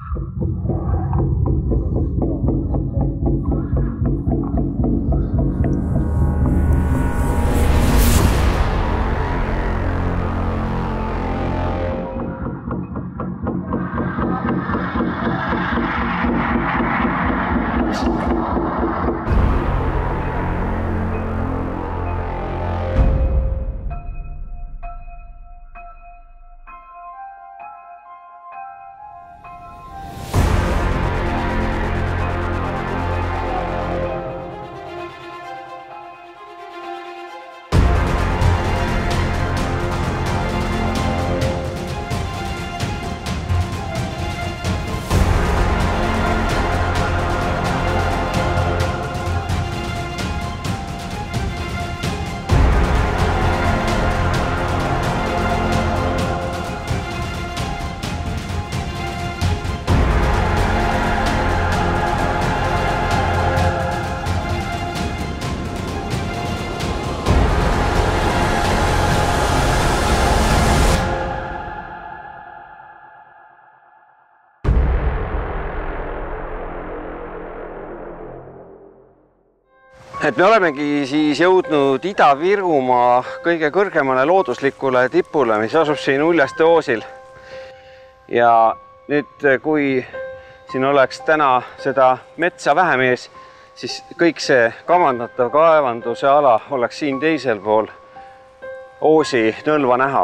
Et me olemegi siis jõudnud Ida-Virumaa kõige kõrgemale looduslikule tipule, mis asub siin Uljaste oosil. Ja nüüd, kui siin oleks täna seda metsa vähem ees, siis kõik see kavandatav kaevanduse ala oleks siin teisel pool oosi nõlva näha.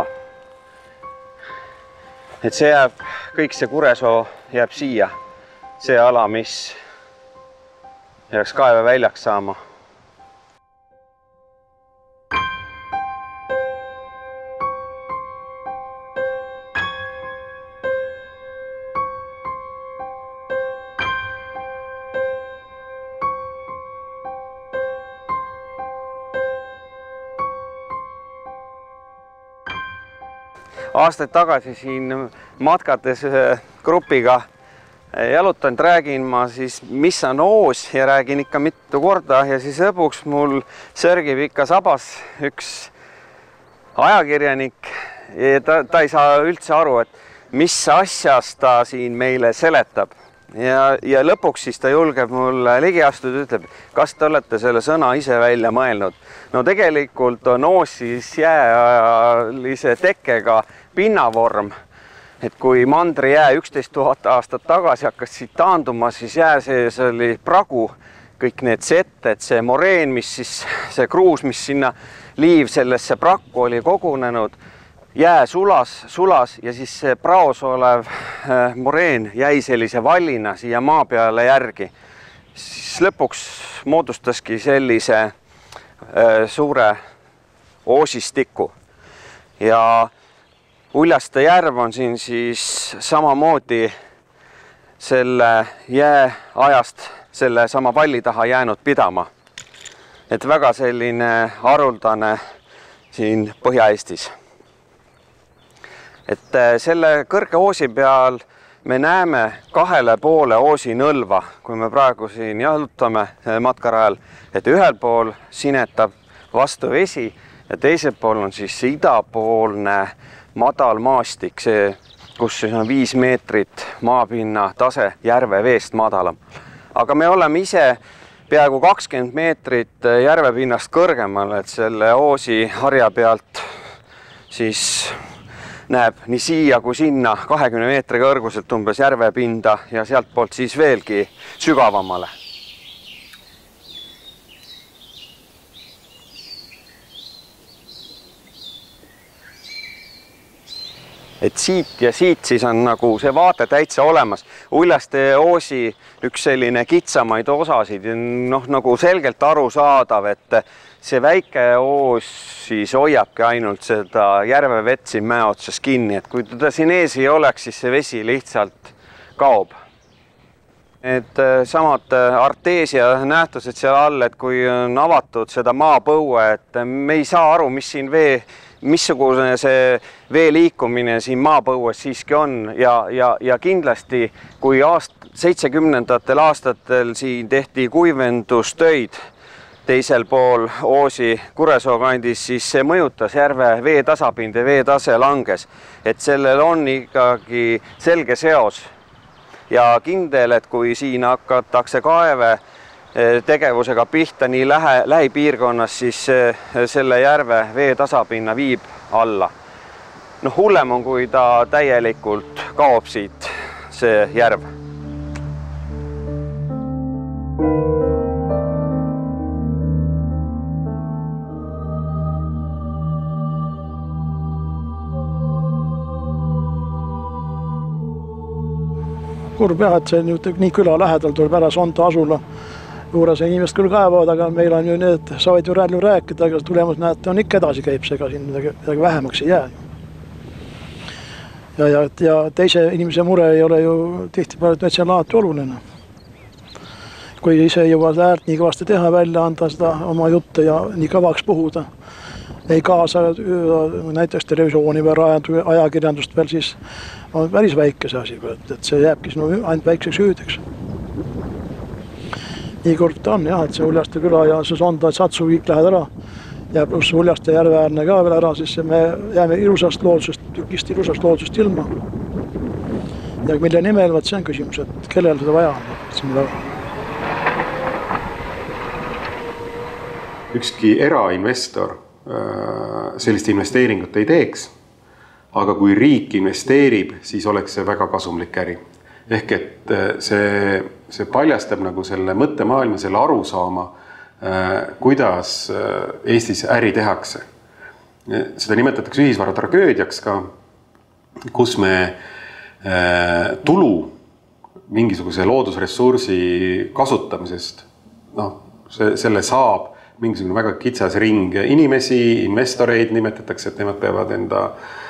Et see jääb, kõik see Kuresoo jääb siia, see ala, mis jääks kaeveväljaks saama. Aastaid tagasi siin matkates grupiga jalutanud, räägin ma siis, mis on oos ja räägin ikka mitu korda ja siis lõpuks mul sörgib ikka sabas üks ajakirjanik ja ta ei saa üldse aru, et mis asjast ta siin meile seletab. Ja lõpuks siis ta julgeb mulle ligi astuda, ütleb, kas te olete selle sõna ise välja mõelnud. No tegelikult on oos siis jääalise tekkega pinnavorm, et kui mandrijää 11 000 aastat tagasi hakkas siit taanduma, siis jää sees oli pragu, kõik need setted, see moreen, mis siis see kruus, mis sinna liiv sellesse prakku oli kogunenud, jää sulas ja siis see praos olev moreen jäi sellise vallina siia maa peale järgi. Siis lõpuks moodustaski sellise suure oosistiku ja Uljaste järv on siin siis samamoodi selle jääajast selle sama valli taha jäänud pidama. Et väga selline haruldane siin Põhja-Eestis. Et selle kõrge oosi peal me näeme 2 poole oosi nõlva, kui me praegu siin jalutame matkarajal, et ühel pool sinetab vastu vesi ja teisel pool on siis idapoolne madal maastik, see, kus on 5 meetrit maapinna tase järve veest madalam. Aga me oleme ise peaaegu 20 meetrit järvepinnast kõrgemal, et selle oosi harja pealt siis näeb nii siia kui sinna 20 meetri kõrguselt umbes järvepinda ja sealt poolt siis veelgi sügavamale. Et siit ja siit siis on nagu see vaate täitsa olemas. Uljaste oosi üks selline kitsamaid osasid, nagu selgelt aru saadav, et see väike oos siis hoiabki ainult seda järvevett siin mäe otsas kinni, et kui teda siin ees ei oleks, siis see vesi lihtsalt kaob. Et samad arteesia nähtused seal all, et kui on avatud seda maapõue, et me ei saa aru, mis siin missugune see vee liikumine siin maapõues siiski on ja kindlasti, kui 70ndatel aastatel siin tehti kuivendustöid teisel pool oosi Kuresoo kandis, siis see mõjutas järve vee tasapind ja vee tase langes. Et sellel on ikkagi selge seos ja kindel, et kui siin hakatakse kaeve tegevusega pihta nii lähipiirkonnas, siis selle järve vee tasapinna viib alla. Hullem on, kui ta täielikult kaob siit see järv. Kurb jah, et see nii küla lähedal tuleb ära Sonta asula juures inimest küll kaevavad, aga meil on ju need, saavad ju rääkida, aga tulemus näete, on ikka edasi käib see, ega siin midagi vähemaks ei jää. Ja teise inimese mure ei ole ju tihtipeale metsa alati oluline. Kui ise jõuad äärt nii kõvasti teha, välja anda seda oma jutte ja nii kõvaks puhuda, ei kaasa näiteks televisiooni või ajakirjandust veel, siis on päris väike see asi, et see jääbki ainult väikseks hüüdeks. Nii kurb ta on jah, et see Uljaste küla ja see Sonda, et Satsu kõik lähevad ära ja pluss Uljaste järveäärne ka veel ära, siis me jääme ilusast loodusest ilma. Ja mille nimel, see on küsimus, et kellel seda vaja on. Ükski erainvestor sellist investeeringut ei teeks, aga kui riik investeerib, siis oleks see väga kasumlik äri. Ehk et see paljastab nagu selle mõttemaailma, selle arusaama, kuidas Eestis äri tehakse. Seda nimetatakse ühisvara tragöödiaks ka, kus me tulu mingisuguse loodusressursi kasutamisest, selle saab mingisugune väga kitsas ring inimesi, investoreid nimetatakse, et nemad peavad enda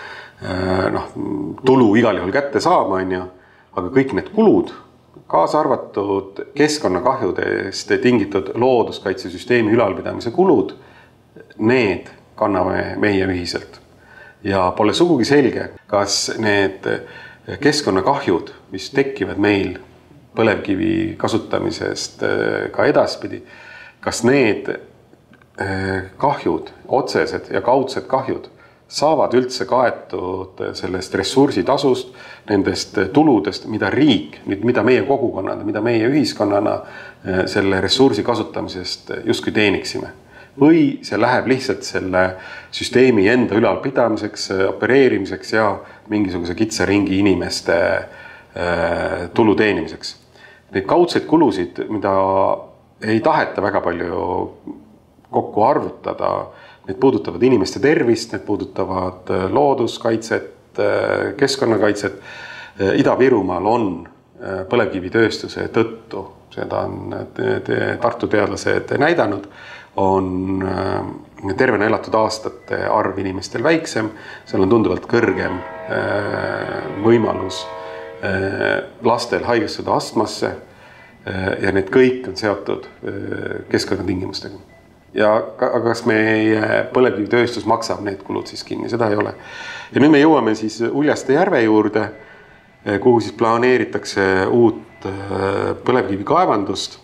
tulu igal juhul kätte saama, aga kõik need kulud, kaasa arvatud keskkonnakahjudest tingitud looduskaitsesüsteemi ülalpidamise kulud, need kanname meie ühiselt. Ja pole sugugi selge, kas need keskkonnakahjud, mis tekivad meil põlevkivi kasutamisest ka edaspidi, kas need kahjud, otsesed ja kaudsed kahjud saavad üldse kaetud sellest ressursitasust, nendest tuludest, mida riik, mida meie kogukonnad, mida meie ühiskonnana selle ressursi kasutamisest justkui teeniksime. Või see läheb lihtsalt selle süsteemi enda ülalpidamiseks, opereerimiseks ja mingisuguse kitsa ringi inimeste tulu teenimiseks. Neid kaudseid kulusid, mida ei taheta väga palju kokku arvutada, need puudutavad inimeste tervist, need puudutavad looduskaitset, keskkonnakaitset. Ida-Virumaal on põlevkivitööstuse tõttu, seda on Tartu teadlased näidanud, on tervena elatud aastate arv inimestel väiksem, seal on tunduvalt kõrgem võimalus lastel haigestuda astmasse ja need kõik on seotud keskkonnatingimustega. Aga kas meie põlevkivitööstus maksab need kulud siis kinni, seda ei ole. Ja nüüd me jõuame siis Uljaste järve juurde, kuhu siis planeeritakse uut põlevkivikaevandust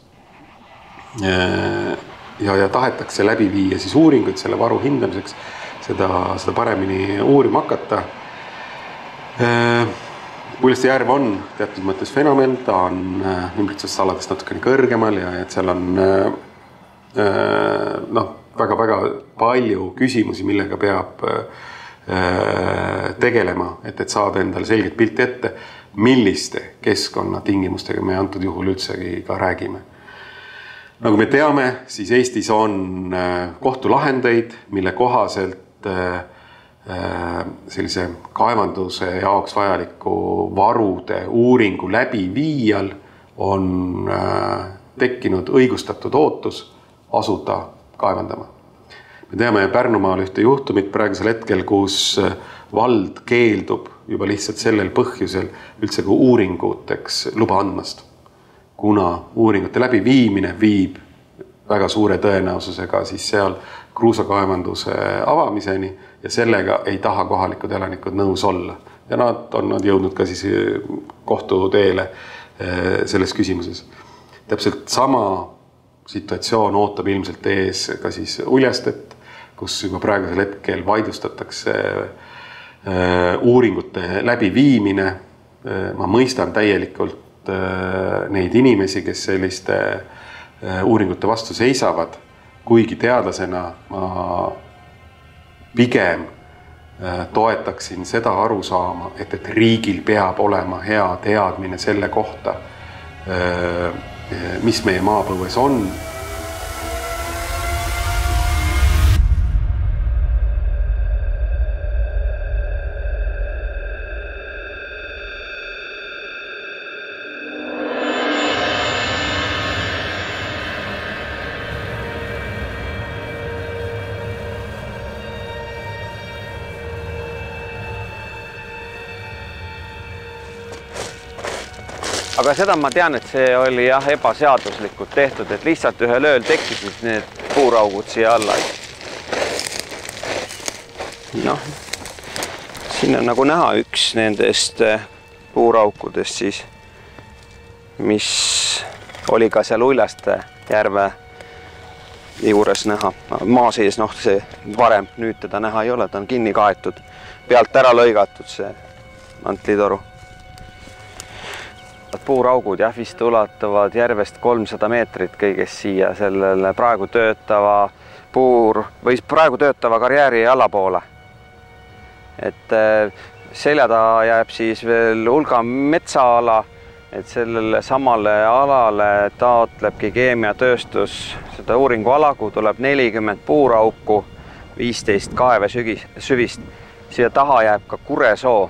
ja tahetakse läbi viia siis uuringuid selle varu hindamiseks, seda paremini uurima hakata. Uljaste järv on teatud mõttes fenomen, ta on ümbritsusaladest natukene kõrgemal ja et seal on väga palju küsimusi, millega peab tegelema, et saada endale selget pilti ette, milliste keskkonnatingimustega me antud juhul üldsegi ka räägime. Nagu me teame, siis Eestis on kohtulahendeid, mille kohaselt sellise kaevanduse jaoks vajaliku varude uuringu läbi viijal on tekkinud õigustatud ootus asuda kaevandama. Me teame Pärnumaal ühte juhtumit praegusel hetkel, kus vald keeldub juba lihtsalt sellel põhjusel üldse kui uuringuteks luba andmast. Kuna uuringute läbiviimine viib väga suure tõenäosusega siis seal kruusakaevanduse avamiseni ja sellega ei taha kohalikud elanikud nõus olla. Ja nad on jõudnud ka siis kohtuteele selles küsimuses. Täpselt sama situatsioon ootab ilmselt ees ka siis Uljastet, kus juba praegusel hetkel vaidlustatakse uuringute läbiviimine. Ma mõistan täielikult neid inimesi, kes selliste uuringute vastu seisavad, kuigi teadlasena ma pigem toetaksin seda arusaama, et riigil peab olema hea teadmine selle kohta, mis meie maapõues on. Aga seda ma tean, et see oli jah ebaseaduslikult tehtud, et lihtsalt ühel ööl tekkisid need puuraugud siia alla. Noh, siin on nagu näha üks nendest puuraukudest siis, mis oli ka seal Uljaste järve juures näha. Maa sees, noh, see varem nüüd teda näha ei ole, ta on kinni kaetud, pealt ära lõigatud see mantlitoru. Puuraugud jah, vist ulatuvad järvest 300 meetrit kõigest siia sellele praegu töötava karjääri allapoole. Et selja taha jääb siis veel hulga metsaala, et sellele samale alale taotlebki keemiatööstus seda uuringuala, kuhu tuleb 40 puurauku, 15 kaeve süvist. Siia taha jääb ka Kuresoo.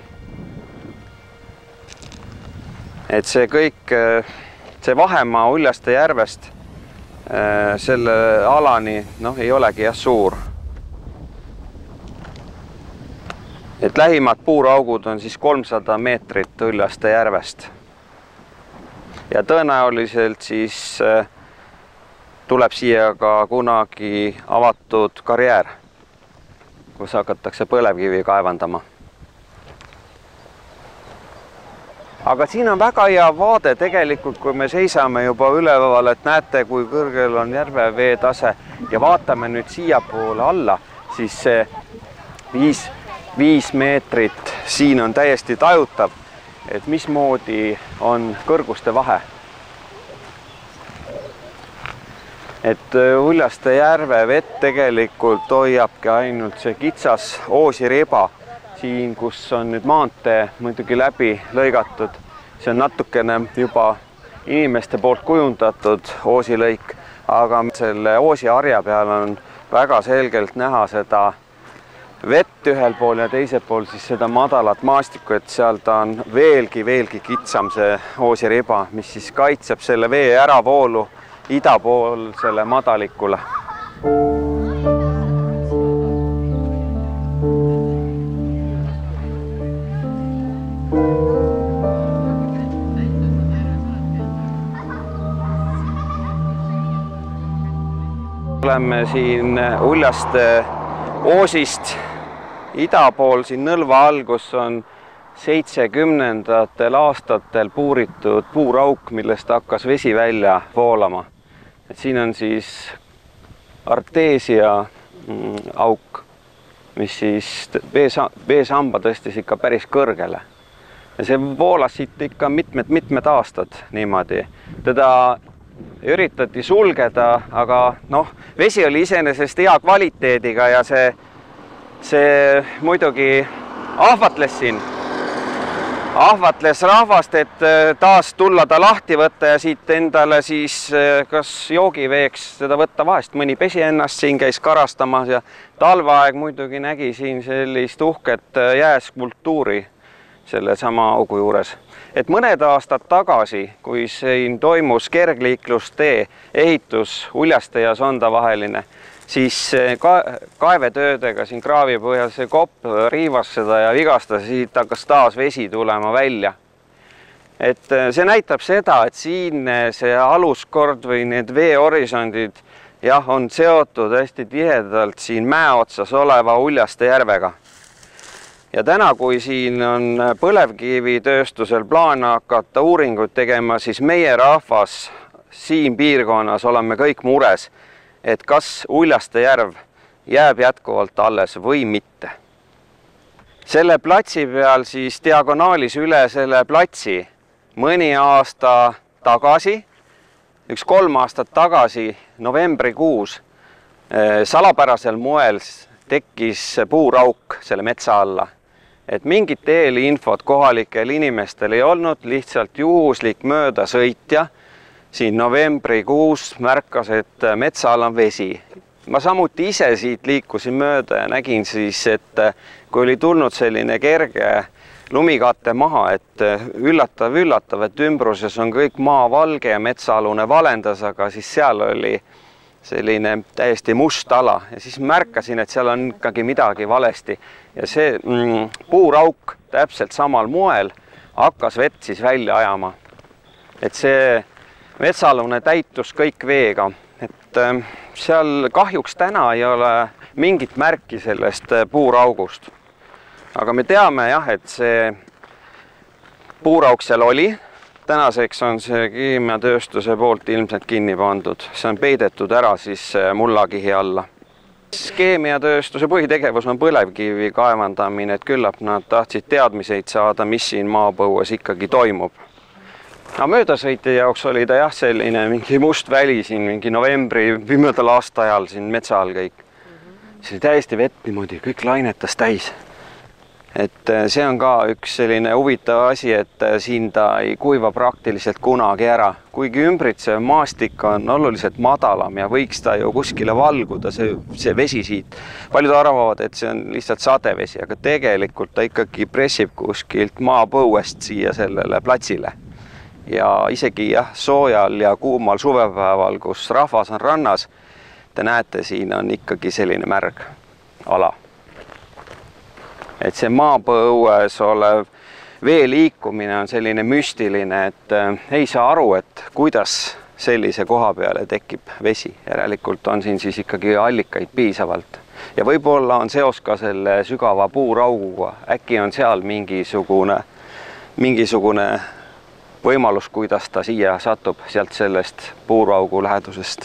Et see kõik, see vahemaa Uljaste järvest selle alani, noh, ei olegi jah suur. Et lähimad puuraugud on siis 300 meetrit Uljaste järvest. Ja tõenäoliselt siis tuleb siia ka kunagi avatud karjäär, kus hakatakse põlevkivi kaevandama. Aga siin on väga hea vaade tegelikult, kui me seisame juba üleval, et näete, kui kõrgel on järve veetase ja vaatame nüüd siia poole alla, siis see 5 meetrit siin on täiesti tajutav, et mismoodi on kõrguste vahe. Et Uljaste järve vett tegelikult hoiabki ainult see kitsas oosiriba, siin, kus on nüüd maantee muidugi läbi lõigatud. See on natukene juba inimeste poolt kujundatud oosilõik, aga selle oosiharja peal on väga selgelt näha seda vett ühel pool ja teisel pool siis seda madalat maastikku, et sealt on veelgi kitsam see oosiriba, mis siis kaitseb selle vee äravoolu idapoolsele madalikule. Oleme siin Uljaste oosist ida pool, siin Nõlva all, kus on 70. aastatel puuritud puurauk, millest hakkas vesi välja voolama. Et siin on siis arteesia auk, mis siis veesamba tõstis ikka päris kõrgele. Ja see voolas siit ikka mitmed aastad niimoodi. Teda üritati sulgeda, aga noh, vesi oli iseenesest hea kvaliteediga ja see muidugi ahvatles rahvast, et taas tulla ta lahti võtta ja siit endale siis kas joogiveeks seda võtta vahest. Mõni pesi ennast siin, käis karastamas ja talveaeg muidugi nägi siin sellist uhket jääskulptuuri selle sama augu juures. Et mõned aastad tagasi, kui siin toimus kergliiklustee ehitus Uljaste ja Sonda vaheline, siis kaevetöödega siin kraavi põhjal see kopp riivas seda ja vigastas, siit hakkas taas vesi tulema välja. Et see näitab seda, et siin see aluskord või need veehorisondid jah, on seotud hästi tihedalt siin mäe otsas oleva Uljaste järvega. Ja täna, kui siin on põlevkivitööstusel plaan hakata uuringuid tegema, siis meie rahvas siin piirkonnas oleme kõik mures, et kas Uljaste järv jääb jätkuvalt alles või mitte. Selle platsi peal siis diagonaalis üle selle platsi mõni aasta tagasi, 3 aastat tagasi, novembrikuus, salapärasel moel tekkis puurauk selle metsa alla. Et mingit eelinfot kohalikel inimestel ei olnud, lihtsalt juhuslik möödasõitja siin novembrikuus märkas, et metsa all on vesi. Ma samuti ise siit liikusin mööda ja nägin siis, et kui oli tulnud selline kerge lumikatte maha, et üllatav, et ümbruses on kõik maa valge ja metsaalune valendas, aga siis seal oli selline täiesti must ala ja siis märkasin, et seal on ikkagi midagi valesti ja see puurauk täpselt samal moel hakkas vett siis välja ajama. Et see metsaalune täitus kõik veega, et seal kahjuks täna ei ole mingit märki sellest puuraugust. Aga me teame jah, et see puurauk seal oli. Tänaseks on see keemiatööstuse poolt ilmselt kinni pandud. See on peidetud ära siis mullakihi alla. Keemiatööstuse põhitegevus on põlevkivi kaevandamine, et küllap nad tahtsid teadmiseid saada, mis siin maapõues ikkagi toimub. No, möödasõitja jaoks oli ta jah selline mingi must väli siin mingi novembri pimedal aastaajal siin metsa all kõik. See oli täiesti vett niimoodi, kõik lainetas täis. Et see on ka üks selline huvitav asi, et siin ta ei kuiva praktiliselt kunagi ära. Kuigi ümbritsev maastik on oluliselt madalam ja võiks ta ju kuskile valguda, see vesi siit. Paljud arvavad, et see on lihtsalt sadevesi, aga tegelikult ta ikkagi pressib kuskilt maapõuest siia sellele platsile. Ja isegi jah, soojal ja kuumal suvepäeval, kus rahvas on rannas, te näete, siin on ikkagi selline märg ala. Et see maapõues olev vee liikumine on selline müstiline, et ei saa aru, et kuidas sellise koha peale tekib vesi. Järelikult on siin siis ikkagi allikaid piisavalt. Ja võib-olla on seos ka selle sügava puurauguga. Äkki on seal mingisugune võimalus, kuidas ta siia satub sealt sellest puuraugu lähedusest.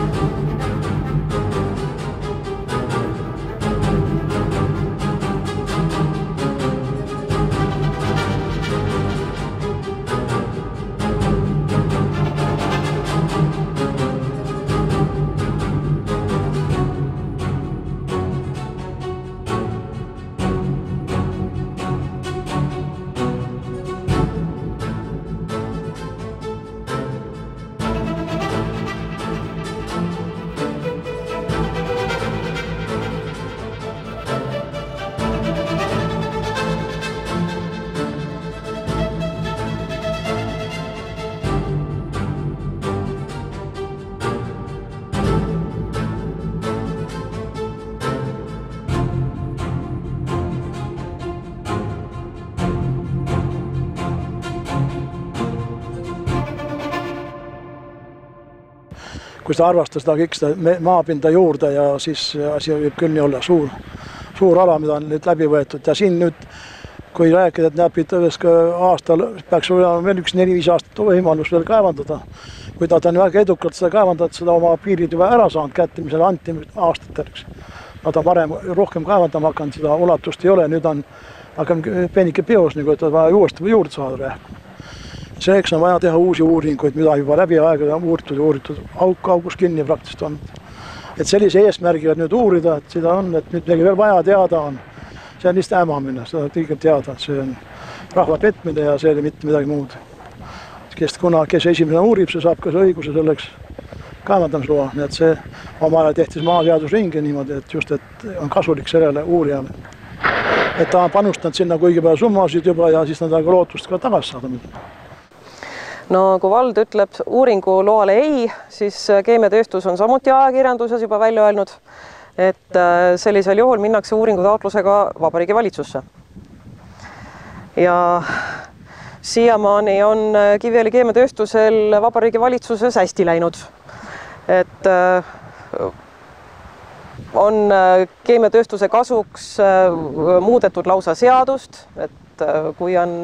Kui seda arvastas ta kõik seda maapinda juurde ja siis asi võib küll nii olla suur ala, mida on nüüd läbi võetud. Ja siin nüüd, kui rääkida, et näeb aastal peaks olema veel 4-5 aastat võimalus veel kaevandada. Kui ta on väga edukalt seda kaevandada, seda oma piirid juba ära saanud kätte, mis anti aastateks. Nad on varem rohkem kaevandama hakanud, seda ulatust ei ole. Nüüd on peenike peos, nagu et vaja juurde saada. Selleks on vaja teha uusi uuringuid, mida juba läbi aega uuritud, augus kinni praktiliselt on. Et sellise eesmärgiga nüüd uurida, et seda on, et nüüd veel vaja teada on. See on lihtsalt ämamine, seda kõigil teada, et see on rahva petmine ja see ei mitte midagi muud. Kes esimene uurib, see saab ka see õiguse selleks kaevandamisloa. Nii et see oma ajal tehtis maaseadusringi niimoodi, et just et on kasulik sellele uurijale. Et ta on panustanud sinna kuigi palju summasid juba ja siis nad on lootust ka tagasi saada. No kui vald ütleb uuringu loale ei, siis keemiatööstus on samuti ajakirjanduses juba välja öelnud, et sellisel juhul minnakse uuringu taotlusega Vabariigi Valitsusse. Ja siiamaani on Kiviõli keemiatööstusel Vabariigi Valitsuses hästi läinud. Et on keemiatööstuse kasuks muudetud lausa seadust, et kui on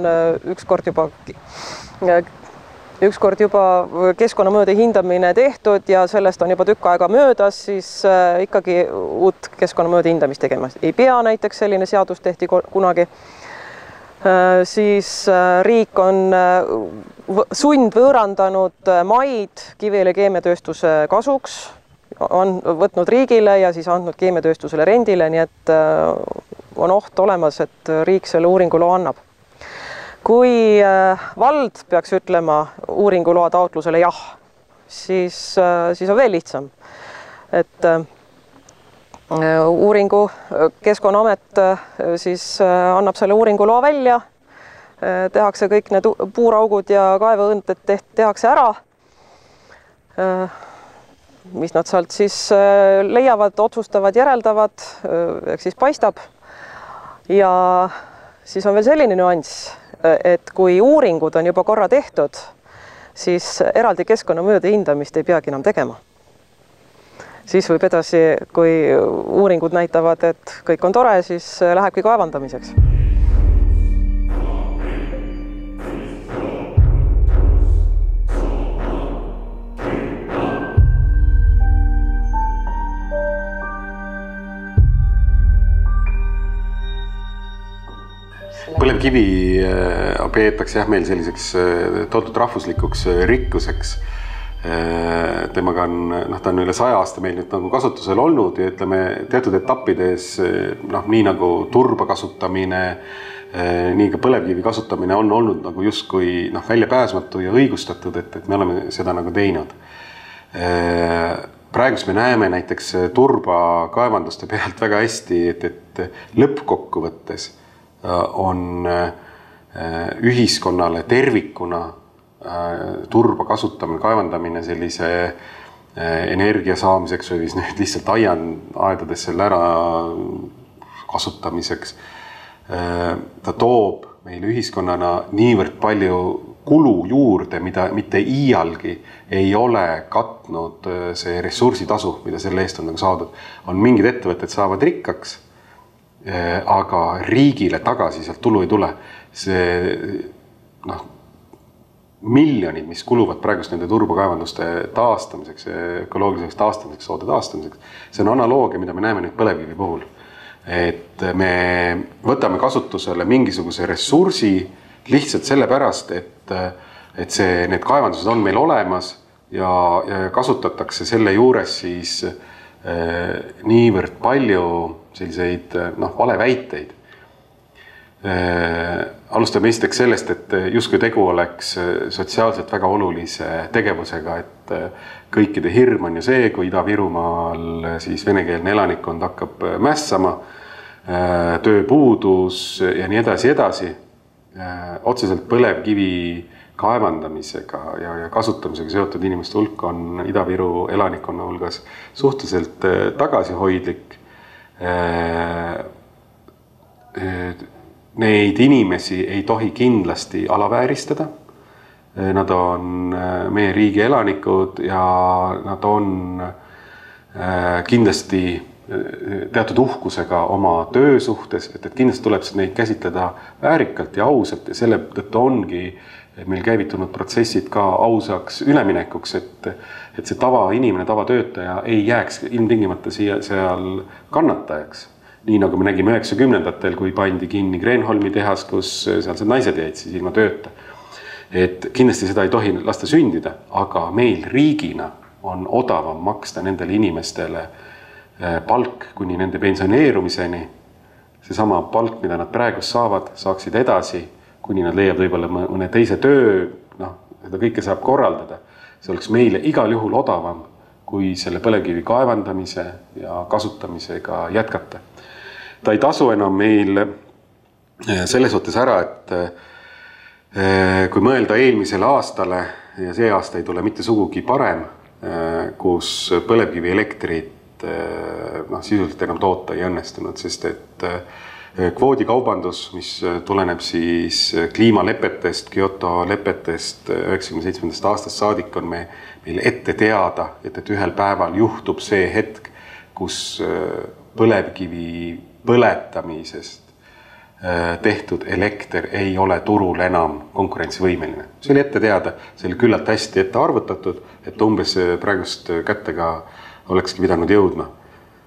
ükskord juba keskkonnamõõde hindamine tehtud ja sellest on juba tükk aega möödas, siis ikkagi uut keskkonnamõõde hindamist tegema ei pea, näiteks selline seadus tehti kunagi. siis riik on sundvõõrandanud maid Kiviõli keemiatööstuse kasuks, on võtnud riigile ja siis andnud keemiatööstusele rendile, nii et on oht olemas, et riik selle uuringuloo annab. Kui vald peaks ütlema uuringuloa taotlusele jah, siis on veel lihtsam. Et uuringu Keskkonnaamet siis annab selle uuringuloa välja, tehakse kõik need puuraugud ja kaeveõnded tehakse ära. Mis nad sealt siis leiavad, otsustavad, järeldavad, ehk siis paistab. Ja siis on veel selline nüanss, et kui uuringud on juba korra tehtud, siis eraldi keskkonnamõjude hindamist ei peagi enam tegema. Siis võib edasi, kui uuringud näitavad, et kõik on tore, siis lähebki kaevandamiseks. Põlevkivi peetakse meil selliseks toodud rahvuslikuks rikkuseks. Temaga ta on üle 100 aasta meil nüüd nagu kasutusel olnud ja ütleme teatud etappides nii nagu turba kasutamine, nii ka põlevkivi kasutamine on olnud nagu justkui väljapääsmatu ja õigustatud, et me oleme seda nagu teinud. Praegust me näeme näiteks turbakaevanduste pealt väga hästi, et lõppkokkuvõttes on ühiskonnale tervikuna turba kasutamine, kaevandamine sellise energia saamiseks või nüüd lihtsalt aiaedades selle ära kasutamiseks. Ta toob meil ühiskonnana niivõrd palju kulu juurde, mida mitte iialgi ei ole katnud see ressursitasu, mida selle eest on saadud. On mingid ettevõtted saavad rikkaks, aga riigile tagasi sealt tulu ei tule. See miljonid, mis kuluvad praegust nende turbakaevanduste taastamiseks, ökoloogiliseks taastamiseks, soode taastamiseks, see on analoogia, mida me näeme nüüd põlevkivi puhul. Et me võtame kasutusele mingisuguse ressursi lihtsalt sellepärast, et need kaevandused on meil olemas ja kasutatakse selle juures siis niivõrd palju selliseid valeväiteid. Alustame esiteks sellest, et justkui tegu oleks sotsiaalselt väga olulise tegevusega, et kõikide hirm on ju see, kui Ida-Virumaal siis venekeelne elanikkond hakkab mässama, tööpuudus ja nii edasi. Otseselt põlevkivi kaevandamisega ja kasutamisega seotud inimeste hulk on Ida-Viru elanikkonna hulgas suhteliselt tagasihoidlik. Neid inimesi ei tohi kindlasti alavääristada. Nad on meie riigi elanikud ja nad on kindlasti teatud uhkusega oma töö suhtes, et kindlasti tuleb neid käsitleda väärikalt ja ausalt ja selle tõttu ongi meil käivitunud protsessid ka ausaks üleminekuks, et see tavainimene, tavatöötaja ei jääks ilmtingimata seal kannatajaks. Nii nagu me nägime 90-ndatel, kui pandi kinni Kreenholmi tehas, kus sealsed naised jäid siis ilma tööta. Et kindlasti seda ei tohi lasta sündida, aga meil riigina on odavam maksta nendele inimestele palk kuni nende pensioneerumiseni. Seesama palk, mida nad praegu saavad, saaksid edasi, kuni nad leiavad võib-olla mõne teise töö, seda kõike saab korraldada. See oleks meile igal juhul odavam, kui selle põlevkivi kaevandamise ja kasutamisega jätkata. Ta ei tasu enam meil selles suhtes ära, et kui mõelda eelmisele aastale ja see aasta ei tule mitte sugugi parem, kus põlevkivi elektrit sisuliselt enam toota ei õnnestunud, sest et kvoodikaubandus, mis tuleneb siis kliimalepetest, Kyoto lepetest 97. aastast saadik on meil ette teada, et ühel päeval juhtub see hetk, kus põlevkivi põletamisest tehtud elekter ei ole turul enam konkurentsivõimeline. See oli ette teada, see oli küllalt hästi ette arvutatud, et umbes praegust kättega olekski pidanud jõudma.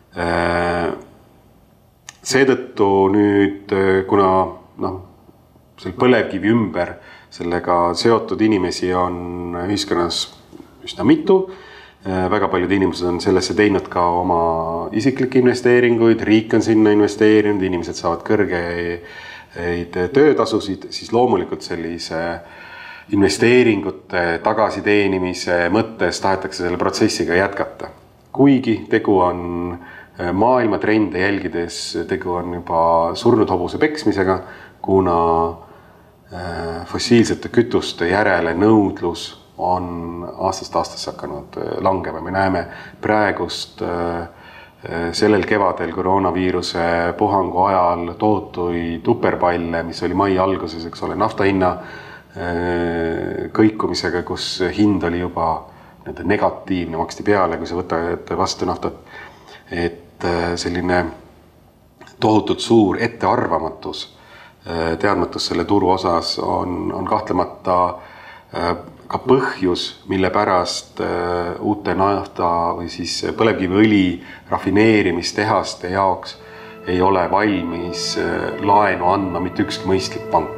Seetõttu nüüd, kuna seal põlevkivi ümber sellega seotud inimesi on ühiskonnas üsna mitu. Väga paljud inimesed on sellesse teinud ka oma isiklikke investeeringuid, riik on sinna investeerinud, inimesed saavad kõrgeid töötasusid, siis loomulikult sellise investeeringute tagasiteenimise mõttes tahetakse selle protsessiga jätkata. Kuigi tegu on maailma trende jälgides, tegu on juba surnud hobuse peksmisega, kuna fossiilsete kütuste järele nõudlus on aastast aastasse hakanud langema. Me näeme praegust sellel kevadel koroonaviiruse puhangu ajal tohutuid tuperpalle, mis oli mai alguses, eks ole, nafta hinna kõikumisega, kus hind oli juba negatiivne, maksti peale, kui sa võtad vastu naftat. Et selline tohutult suur ettearvamatus, teadmatus selle turu osas on kahtlemata ka põhjus, mille pärast uute nafta või siis põlevkiviõli rafineerimistehaste jaoks ei ole valmis laenu andma mitte ükski mõistlik pank.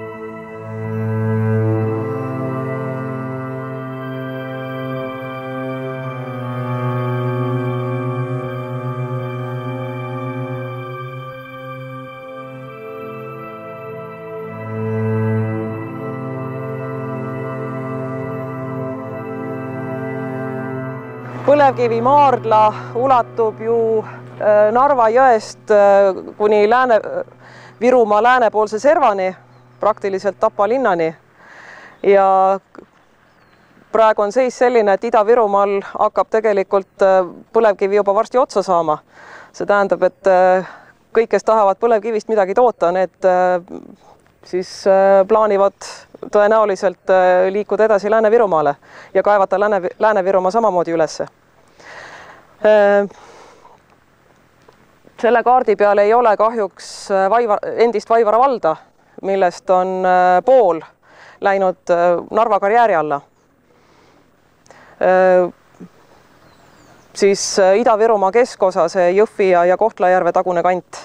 Põlevkivimaardla ulatub ju Narva jõest kuni Virumaa läänepoolse servani, praktiliselt Tapa linnani. Ja praegu on seis selline, et Ida-Virumaal hakkab tegelikult põlevkivi juba varsti otsa saama. See tähendab, et kõik, kes tahavad põlevkivist midagi toota, need siis plaanivad tõenäoliselt liikuda edasi Lääne-Virumaale ja kaevata Lääne-Virumaa samamoodi ülesse. Selle kaardi peal ei ole kahjuks endist Vaivara valda, millest on pool läinud Narva karjääri alla. Siis Ida-Virumaa keskosa, see Jõhvi ja Kohtla-Järve tagune kant.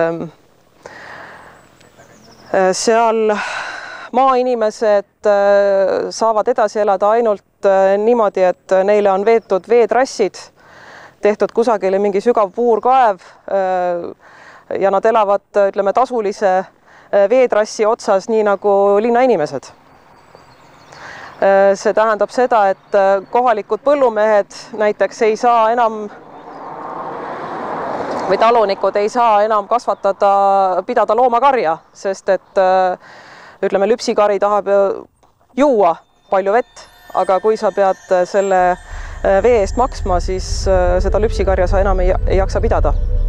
Seal maainimesed saavad edasi elada ainult niimoodi, et neile on veetud veetrassid, tehtud kusagile mingi sügav puurkaev ja nad elavad, ütleme, tasulise veetrassi otsas, nii nagu linnainimesed. See tähendab seda, et kohalikud põllumehed näiteks ei saa enam või talunikud ei saa enam pidada loomakarja, sest et ütleme, lüpsikari tahab juua palju vett, aga kui sa pead selle vee eest maksma, siis seda lüpsikarja sa enam ei jaksa pidada.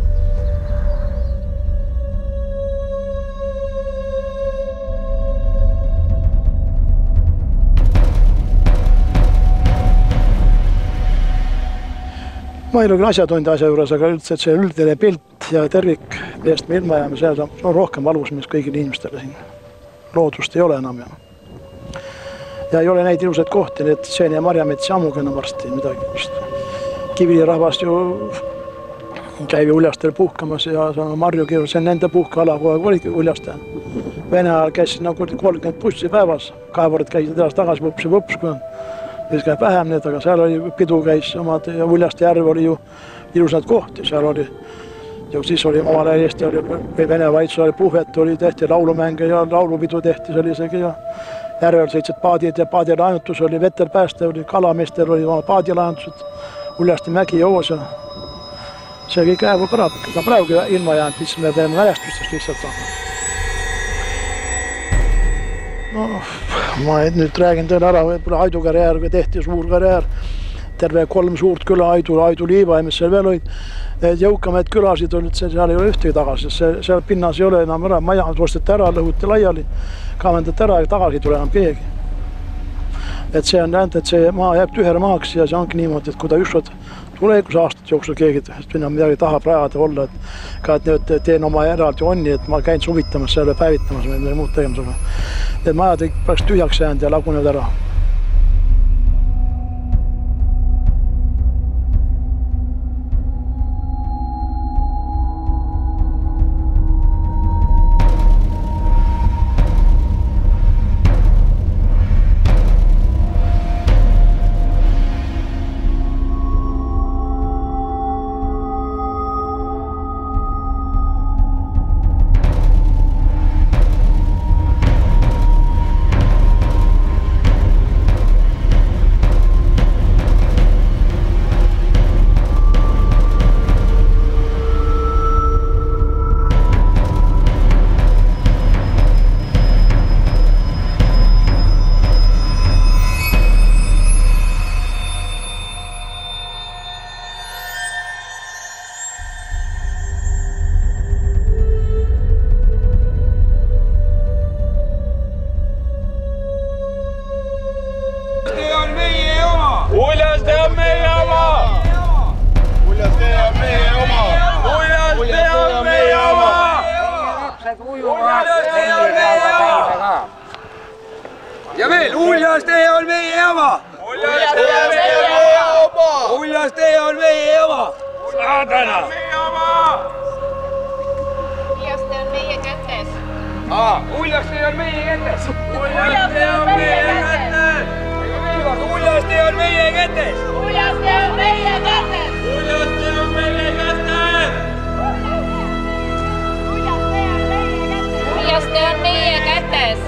Ma ei ole küll asjatundi asja juures, aga üldse see üldine pilt ja tervik, millest me ilma jääme, see on rohkem valus, mis kõigile inimestele siin. Loodust ei ole enam ja ei ole neid ilusaid kohti, need Tseen ja Marjamets ammugi enam varsti midagi. Kivilirahvas ju käib uljastel puhkamas ja marjukiv, see on nende puhkeala, kogu aeg oligi uljastel. Vene ajal käis nagu 30 bussi päevas, kaevurid käisid edasi tagasi võps, kui käib vähem need, aga seal oli pidu käis omad ja Uljaste järv oli ju ilusad kohti, seal oli ja siis oli omal ajal Eesti oli Vene valitsus oli puhvet, oli tehti laulumänge ja laulupidu tehti sellisegi ja järvel sõitsid paadid ja paadilaenutus oli vetelpääste, oli kalameestel oli oma paadilaenutused, Uljaste mägi joos ja see kõik jääb kõrab, ka praegu ilma jäänud, mis me peame mälestustest lihtsalt on. No, ma nüüd räägin teile ära, võib-olla Aidu karjäär, kui tehti suur karjäär, terve 3 suurt küla, Aidu Liiva ja mis seal veel olid. Jõukamaid külasid olid, seal ei ole ühtegi tagasi, seal pinnas ei ole enam ära, maja osteti ära, lõhuti laiali, kaevendati ära ja tagasi ei tule enam keegi. Et see on tähendab, et see maa jääb tühjale maaks ja see ongi niimoodi, et kui ta ükskord tulevikus aastat jooksul keegi sinna midagi tahab rajada olla, et ka et nüüd teen oma eraldi onni, et ma käin suvitamas selle päevitamas või midagi muud tegemas. Need majad peaks tühjaks jäänud ja lagunevad ära. Uljastee on meie oma! Uljastee on meie oma! Uljastee on meie oma! Uljastee on meie oma! Uljastee on meie oma! Ja veel, Uljastee on meie oma! Uljastee on meie oma! Uljastee on meie oma! Saatana! Uljastee on meie kätes. Uljastee on meie kätes! Uljastee on meie kätes! Uljastee on meie kätes! Uljastee on meie kätes. Uljastee on meie kätes! Uljastee on meie kätes.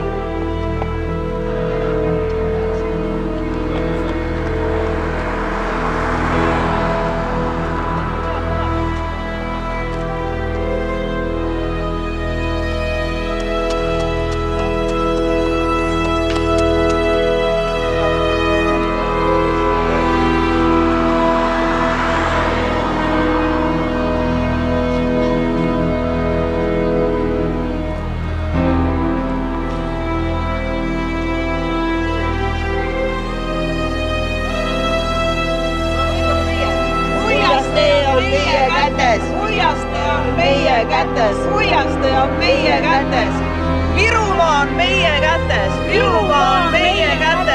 Uljastee on meie kätes. Uljastee on meie kätes. Virumaa on meie kätes. Virumaa on meie kätes.